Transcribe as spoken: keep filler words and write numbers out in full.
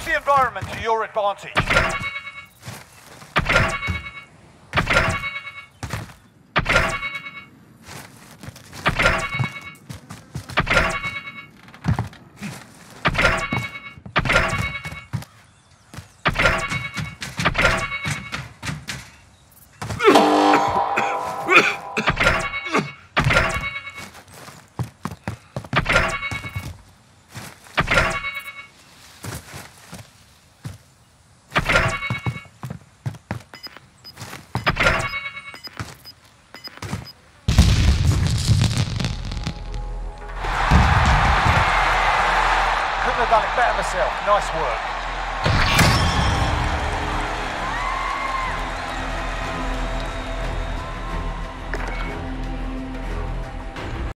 the environment to your advantage. Couldn't have done it better myself. Nice work.